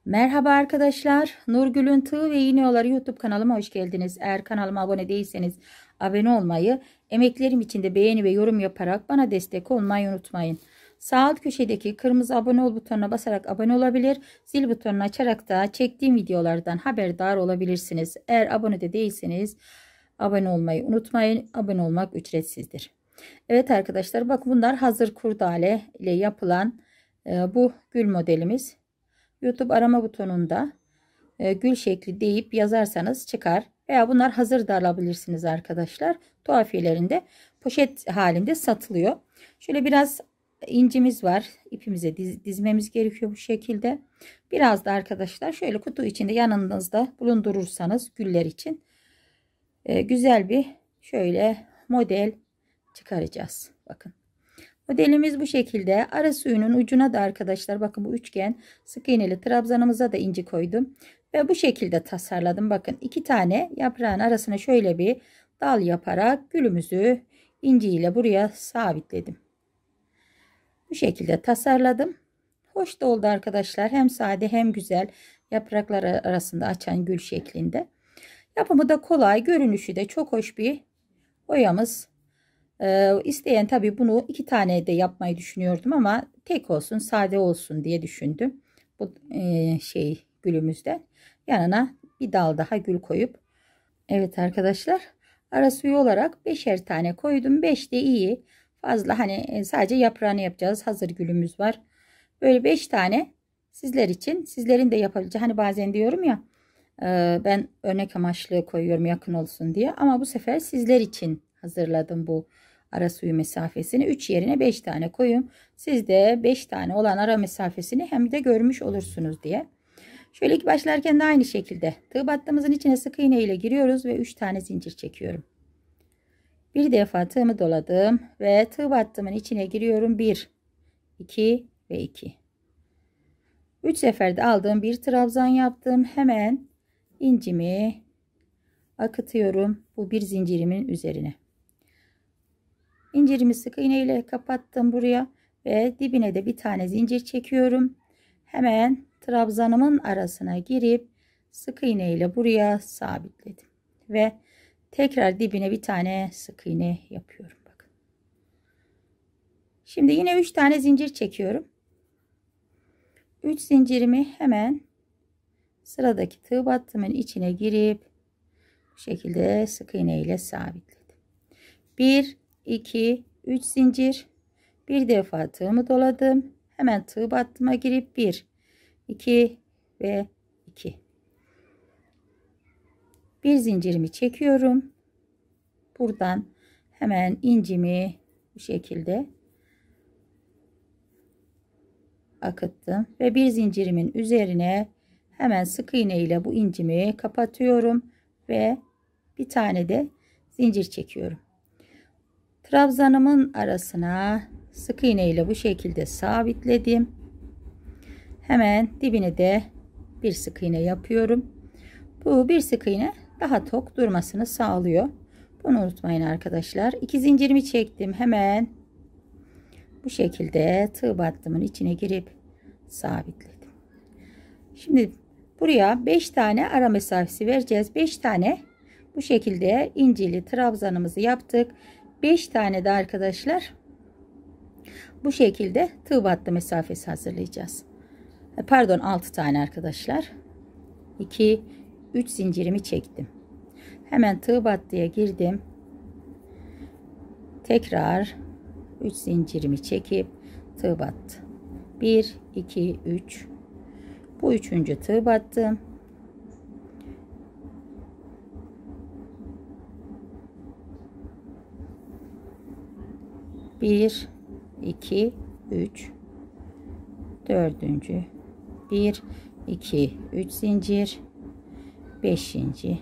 Merhaba arkadaşlar. Nurgül'ün Tığ ve İğne YouTube kanalıma hoş geldiniz. Eğer kanalıma abone değilseniz abone olmayı, emeklerim için de beğeni ve yorum yaparak bana destek olmayı unutmayın. Sağ alt köşedeki kırmızı abone ol butonuna basarak abone olabilir, zil butonunu açarak da çektiğim videolardan haberdar olabilirsiniz. Eğer abone de değilseniz abone olmayı unutmayın. Abone olmak ücretsizdir. Evet arkadaşlar, bak bunlar hazır kurdale ile yapılan bu gül modelimiz. YouTube arama butonunda gül şekli deyip yazarsanız çıkar. Veya bunlar hazır da alabilirsiniz arkadaşlar. Tuhafiyelerinde poşet halinde satılıyor. Şöyle biraz incimiz var. İpimize dizmemiz gerekiyor bu şekilde. Biraz da arkadaşlar şöyle kutu içinde yanınızda bulundurursanız güller için güzel bir şöyle model çıkaracağız. Bakın. Modelimiz bu şekilde. Ara suyunun ucuna da arkadaşlar bakın bu üçgen sık iğneli trabzanımıza da inci koydum. Ve bu şekilde tasarladım. Bakın iki tane yaprağın arasına şöyle bir dal yaparak gülümüzü inci ile buraya sabitledim. Bu şekilde tasarladım. Hoş da oldu arkadaşlar. Hem sade hem güzel yapraklar arasında açan gül şeklinde. Yapımı da kolay. Görünüşü de çok hoş bir oyamız. İsteyen tabii bunu iki tane de yapmayı düşünüyordum ama tek olsun, sade olsun diye düşündüm. Bu gülümüzden yanına bir dal daha gül koyup, evet arkadaşlar, ara suyu olarak 5'er tane koydum. 5 de iyi, fazla hani sadece yaprağını yapacağız, hazır gülümüz var. Böyle 5 tane sizler için, sizlerin de yapabileceği, hani bazen diyorum ya ben örnek amaçlı koyuyorum yakın olsun diye, ama bu sefer sizler için hazırladım bu ara suyu mesafesini. 3 yerine 5 tane koyun. Siz de 5 tane olan ara mesafesini hem de görmüş olursunuz diye. Şöyle ilk başlarken de aynı şekilde tığ battığımızın içine sık iğne ile giriyoruz ve 3 tane zincir çekiyorum. Bir defa tığımı doladım ve tığ battığımın içine giriyorum. 1, 2 ve 2. 3 seferde aldığım bir trabzan yaptım. Hemen incimi akıtıyorum bu bir zincirimin üzerine. İncirimi sık iğne ile kapattım buraya ve dibine de bir tane zincir çekiyorum. Hemen trabzanımın arasına girip sık iğne ile buraya sabitledim ve tekrar dibine bir tane sık iğne yapıyorum. Bakın. Şimdi yine 3 tane zincir çekiyorum. 3 zincirimi hemen sıradaki tığ battımın içine girip bu şekilde sık iğne ile sabitledim. 1, 2, 3 zincir. Bir defa tığımı doladım. Hemen tığ battıma girip 1, 2 ve 2. Bir zincirimi çekiyorum. Buradan hemen incimi bu şekilde akıttım ve bir zincirimin üzerine hemen sık iğne ile bu incimi kapatıyorum ve bir tane de zincir çekiyorum. Trabzanımın arasına sık iğne ile bu şekilde sabitledim. Hemen dibine de bir sık iğne yapıyorum. Bu bir sık iğne daha tok durmasını sağlıyor. Bunu unutmayın arkadaşlar. 2 zincirimi çektim. Hemen bu şekilde tığ battımın içine girip sabitledim. Şimdi buraya 5 tane ara mesafesi vereceğiz. 5 tane bu şekilde incili trabzanımızı yaptık. 5 tane de arkadaşlar bu şekilde tığ battı mesafesi hazırlayacağız. Pardon, 6 tane arkadaşlar. 2, 3 zincirimi çektim. Hemen tığ battıya girdim. Tekrar 3 zincirimi çekip tığ battı. 1, 2, 3. Bu üçüncü tığ battım. Bir, 2, 3. Dördüncü. 1, 2, 3 zincir. 5.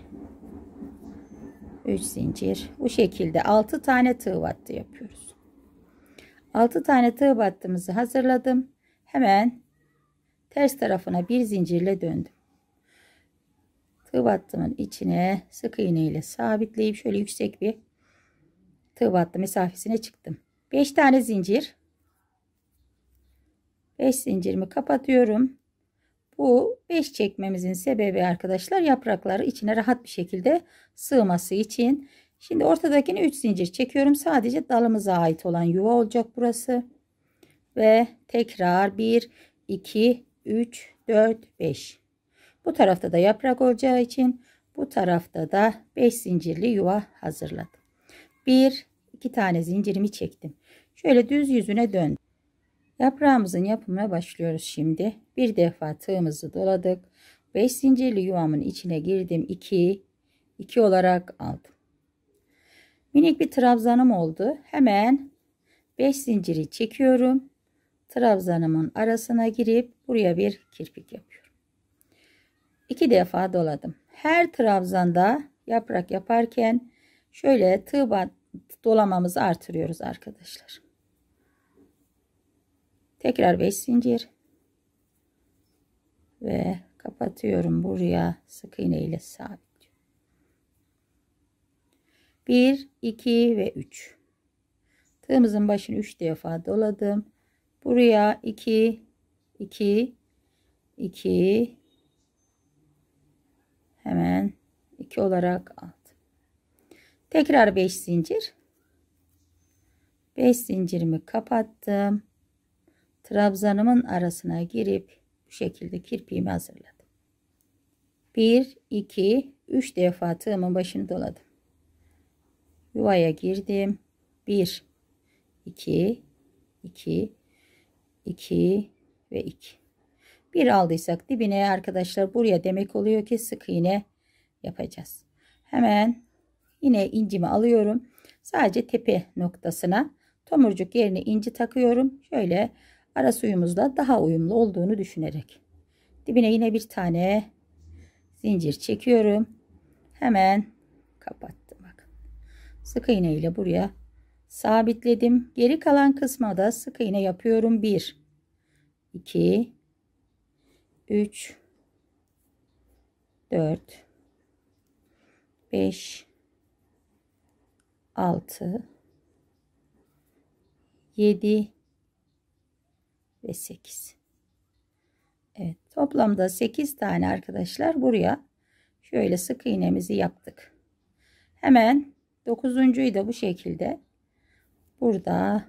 3 zincir. Bu şekilde 6 tane tığ battı yapıyoruz. 6 tane tığ battığımızı hazırladım. Hemen ters tarafına bir zincirle döndüm. Tığ battımın içine sık iğne ile sabitleyip şöyle yüksek bir tığ battı mesafesine çıktım. 5 tane zincir. 5 zincirimi kapatıyorum. Bu 5 çekmemizin sebebi arkadaşlar yaprakları içine rahat bir şekilde sığması için. Şimdi ortadakini 3 zincir çekiyorum. Sadece dalımıza ait olan yuva olacak burası. Ve tekrar 1, 2, 3, 4, 5. Bu tarafta da yaprak olacağı için bu tarafta da 5 zincirli yuva hazırladım. 1, 2 tane zincirimi çektim. Şöyle düz yüzüne döndüm. Yaprağımızın yapımına başlıyoruz şimdi. Bir defa tığımızı doladık. 5 zincirli yuvamın içine girdim. 2 olarak aldım. Minik bir trabzanım oldu. Hemen 5 zinciri çekiyorum. Trabzanımın arasına girip buraya bir kirpik yapıyorum. 2 defa doladım. Her trabzanda yaprak yaparken şöyle tığ dolamamızı artırıyoruz arkadaşlar. Tekrar 5 zincir ve kapatıyorum, buraya sık iğne ile sabitliyorum. 1, 2 ve 3. Tığımızın başını 3 defa doladım. Buraya 2, 2, 2, hemen 2 olarak aldım. Tekrar 5 zincir. 5 zincirimi kapattım. Trabzanımın arasına girip bu şekilde kirpiğimi hazırladım. 1, 2, 3 defa tığımın başını doladım. Yuvaya girdim. 1, 2, 2, 2 ve 2. Bir aldıysak dibine arkadaşlar, buraya demek oluyor ki sık iğne yapacağız. Hemen yine incimi alıyorum. Sadece tepe noktasına tomurcuk yerine inci takıyorum. Şöyle ara suyumuzla daha uyumlu olduğunu düşünerek. Dibine yine bir tane zincir çekiyorum. Hemen kapattım. Bakın. Sık iğne ile buraya sabitledim. Geri kalan kısma da sık iğne yapıyorum. 1, 2, 3, 4, 5, 6, 7 ve 8. Evet, toplamda 8 tane arkadaşlar buraya şöyle sık iğnemizi yaptık. Hemen 9'uncuyu da bu şekilde burada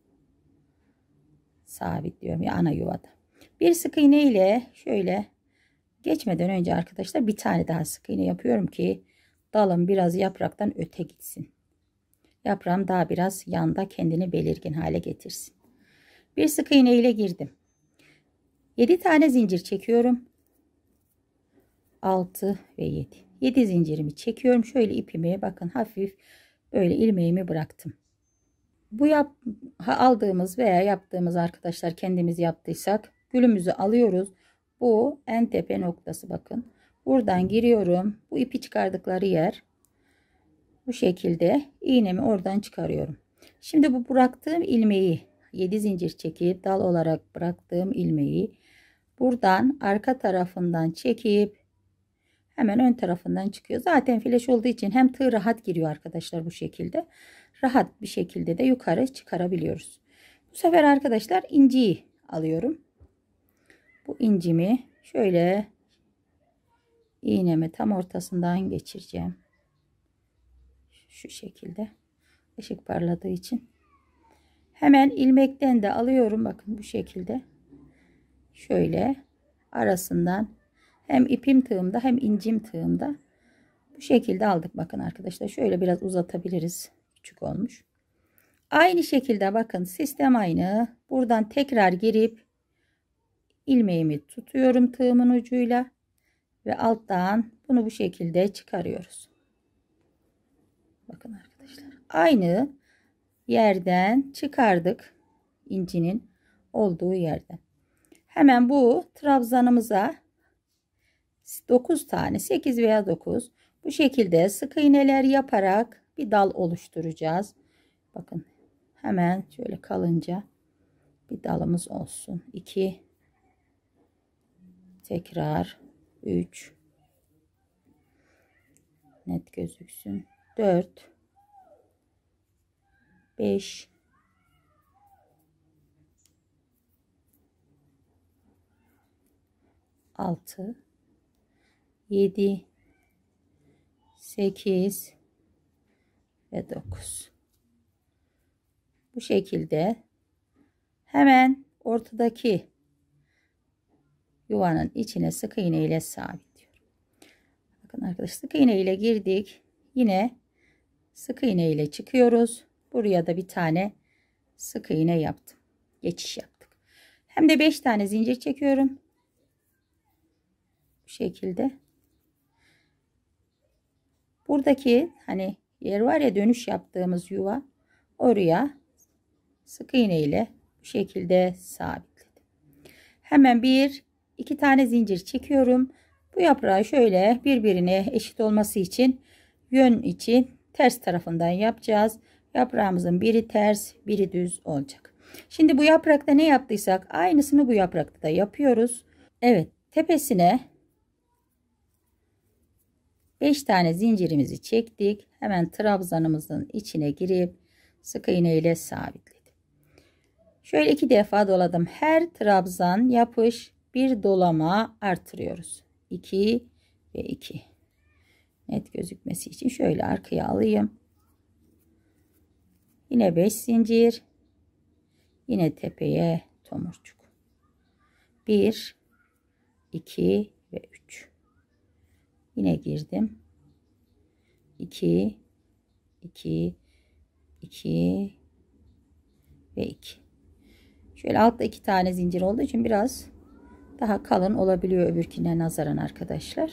sabitliyorum ya, ana yuvada. Bir sık iğne ile şöyle geçmeden önce arkadaşlar bir tane daha sık iğne yapıyorum ki dalım biraz yapraktan öte gitsin. Yaprağım daha biraz yanda kendini belirgin hale getirsin. Bir sık iğne ile girdim. 7 tane zincir çekiyorum. 6 ve 7. 7 zincirimi çekiyorum. Şöyle ipimi bakın hafif böyle ilmeğimi bıraktım. Bu aldığımız veya yaptığımız arkadaşlar kendimiz yaptıysak gülümüzü alıyoruz. Bu en tepe noktası, bakın. Buradan giriyorum. Bu ipi çıkardıkları yer. Bu şekilde iğnemi oradan çıkarıyorum. Şimdi bu bıraktığım ilmeği 7 zincir çekip dal olarak bıraktığım ilmeği buradan arka tarafından çekip hemen ön tarafından çıkıyor. Zaten fleş olduğu için hem tığ rahat giriyor arkadaşlar, bu şekilde. Rahat bir şekilde de yukarı çıkarabiliyoruz. Bu sefer arkadaşlar inciyi alıyorum. Bu incimi şöyle iğnemi tam ortasından geçireceğim. Şu şekilde. Işık parladığı için. Hemen ilmekten de alıyorum. Bakın bu şekilde. Şöyle arasından hem ipim tığımda hem incim tığımda. Bu şekilde aldık. Bakın arkadaşlar. Şöyle biraz uzatabiliriz. Küçük olmuş. Aynı şekilde bakın sistem aynı. Buradan tekrar girip ilmeğimi tutuyorum tığımın ucuyla. Ve alttan bunu bu şekilde çıkarıyoruz. Bakın arkadaşlar. Aynı yerden çıkardık. İncinin olduğu yerden. Hemen bu trabzanımıza 9 tane, 8 veya 9 bu şekilde sık iğneler yaparak bir dal oluşturacağız. Bakın hemen şöyle kalınca bir dalımız olsun. 2, tekrar 3, net gözüksün. 4, 5, 6, 7, 8 ve 9. Bu şekilde hemen ortadaki yuvanın içine sık iğne ile sabitliyorum. Bakın arkadaşlar, sık iğne ile girdik. Yine sık iğne ile çıkıyoruz. Buraya da bir tane sık iğne yaptım. Geçiş yaptık. Hem de 5 tane zincir çekiyorum. Bu şekilde. Buradaki hani yer var ya, dönüş yaptığımız yuva, oraya sık iğne ile bu şekilde sabitledim. Hemen 2 tane zincir çekiyorum. Bu yaprağı şöyle birbirine eşit olması için yön için ters tarafından yapacağız. Yaprağımızın biri ters, biri düz olacak. Şimdi bu yaprakta ne yaptıysak aynısını bu yaprakta da yapıyoruz. Evet, tepesine 5 tane zincirimizi çektik. Hemen trabzanımızın içine girip sık iğne ile sabitledim. Şöyle 2 defa doladım. Her trabzan yapış, bir dolama artırıyoruz. 2 ve 2. Net gözükmesi için şöyle arkaya alayım. Yine 5 zincir. Yine tepeye tomurcuk. 1, 2 ve 3. Yine girdim. 2, 2, 2 ve 2. Şöyle altta 2 tane zincir olduğu için biraz daha kalın olabiliyor öbürkine nazaran arkadaşlar.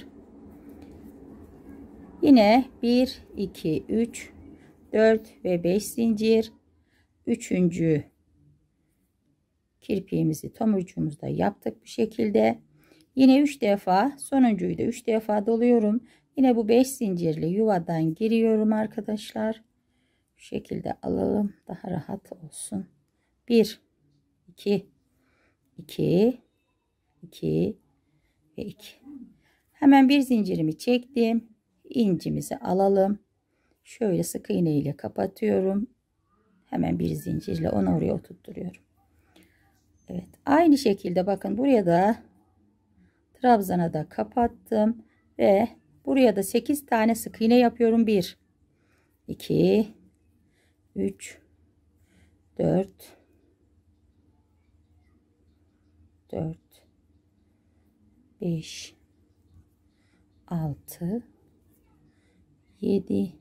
Yine 1, 2, 3, 4 ve 5 zincir. 3. kirpiğimizi tomurcuğumuzda yaptık bu şekilde. Yine 3 defa, sonuncuyu da 3 defa doluyorum. Yine bu 5 zincirli yuvadan giriyorum arkadaşlar. Bu şekilde alalım, daha rahat olsun. 1, 2, 2, 2 ve 2. Hemen bir zincirimi çektim. İncimizi alalım. Şöyle sık iğne ile kapatıyorum. Hemen bir zincirle onu oraya oturtturuyorum. Evet, aynı şekilde bakın buraya da trabzana da kapattım ve buraya da 8 tane sık iğne yapıyorum. 1, 2, 3, 4, 4, 5, 6, 7.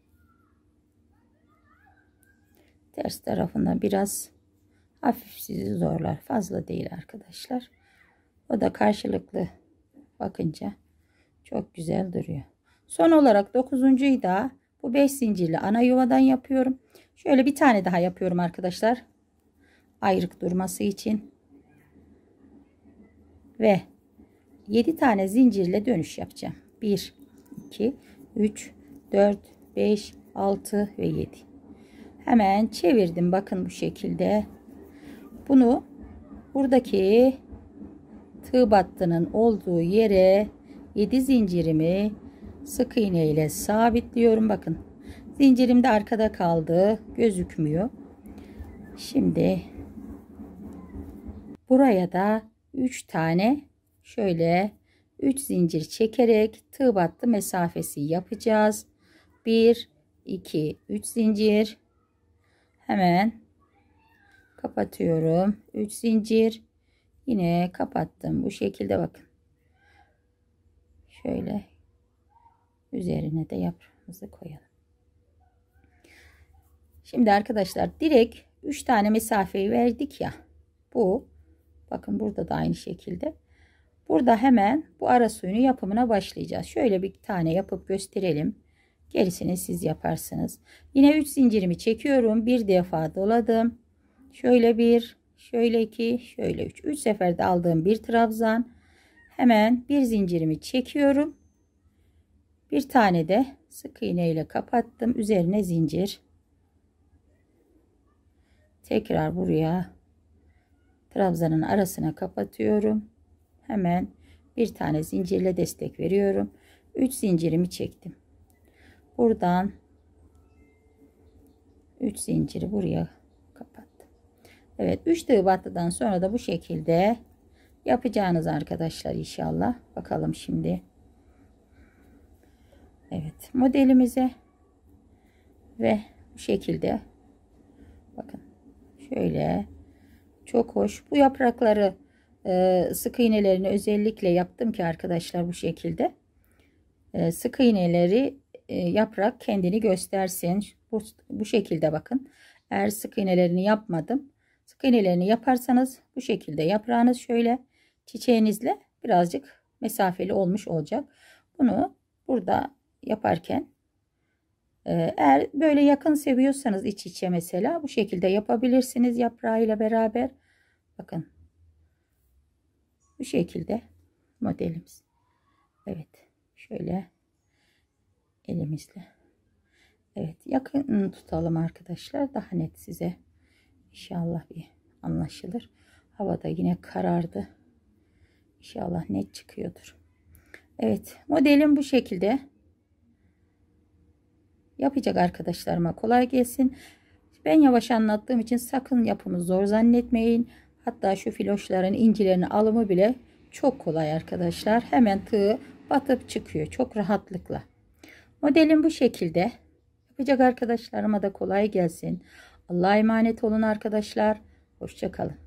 Ters tarafından biraz hafif sizi zorlar. Fazla değil arkadaşlar. O da karşılıklı bakınca çok güzel duruyor. Son olarak 9.'yu da bu 5 zincirli ana yuvadan yapıyorum. Şöyle bir tane daha yapıyorum arkadaşlar. Ayrık durması için. Ve 7 tane zincirle dönüş yapacağım. 1, 2, 3, 4, 5, 6 ve 7. Hemen çevirdim. Bakın bu şekilde. Bunu buradaki tığ battının olduğu yere 7 zincirimi sık iğne ile sabitliyorum. Bakın zincirim de arkada kaldı, gözükmüyor. Şimdi buraya da 3 tane şöyle 3 zincir çekerek tığ battı mesafesi yapacağız. 1, 2, 3 zincir. Hemen kapatıyorum. 3 zincir. Yine kapattım. Bu şekilde bakın. Şöyle üzerine de yaprağımızı koyalım. Şimdi arkadaşlar direkt 3 tane mesafeyi verdik ya. Bu bakın burada da aynı şekilde. Burada hemen bu ara suyunu yapımına başlayacağız. Şöyle bir tane yapıp gösterelim. Gerisini siz yaparsınız. Yine 3 zincirimi çekiyorum. Bir defa doladım. Şöyle 1, şöyle 2, şöyle 3. 3 seferde aldığım bir trabzan. Hemen bir zincirimi çekiyorum. Bir tane de sık iğne ile kapattım. Üzerine zincir. Tekrar buraya trabzanın arasına kapatıyorum. Hemen bir tane zincirle destek veriyorum. 3 zincirimi çektim. Buradan 3 zinciri buraya kapattım. Evet, 3 tığ battıdan sonra da bu şekilde yapacağınız arkadaşlar inşallah. Bakalım şimdi. Evet, modelimize ve bu şekilde bakın şöyle çok hoş. Bu yaprakları sık iğnelerini özellikle yaptım ki arkadaşlar bu şekilde. Sık iğneleri yaprak kendini göstersin. Bu şekilde bakın. Eğer sık iğnelerini yapmadım. Sık iğnelerini yaparsanız bu şekilde yaprağınız şöyle çiçeğinizle birazcık mesafeli olmuş olacak. Bunu burada yaparken eğer böyle yakın seviyorsanız iç içe mesela bu şekilde yapabilirsiniz yaprağıyla beraber. Bakın bu şekilde modelimiz. Evet şöyle elimizle. Evet yakın tutalım arkadaşlar, daha net size inşallah bir anlaşılır. Havada yine karardı. İnşallah net çıkıyordur. Evet modelim bu şekilde. Yapacak arkadaşlarıma kolay gelsin. Ben yavaş anlattığım için sakın yapımı zor zannetmeyin. Hatta şu filoşların incilerini alımı bile çok kolay arkadaşlar. Hemen tığı batıp çıkıyor çok rahatlıkla. Modelim bu şekilde. Yapacak arkadaşlarıma da kolay gelsin. Allah'a emanet olun arkadaşlar. Hoşça kalın.